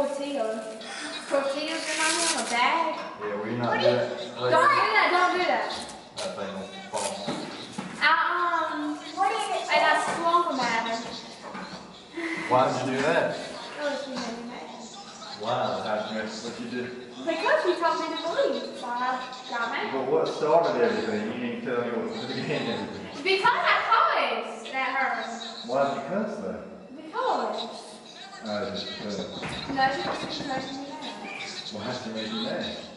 tortillas. Tortillas in my hand, a bag. Yeah, will you not do that? Don't do that, don't do that. That thing will fall. What is it? And I swung them at her. Why'd you do that? Oh, she made me mad. Why? How'd you what you did? Because she told me to believe, so I got mad. But what started everything? You didn't tell me what began everything. Because I cussed at her. Why'd you cuss though? Because. Just because. No, she was making me mad. Why'd you make you mad?